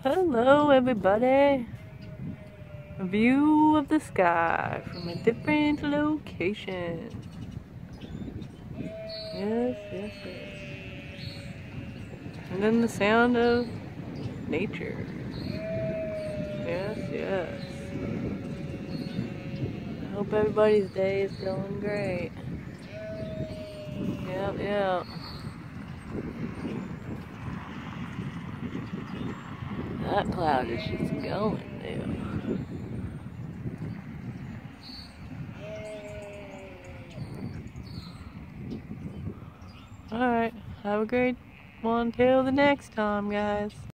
Hello everybody! A view of the sky from a different location. Yes, yes, yes. And then the sound of nature. Yes, yes. I hope everybody's day is going great. Yep, yep. That cloud is just going, dude. Alright, have a great one till the next time, guys.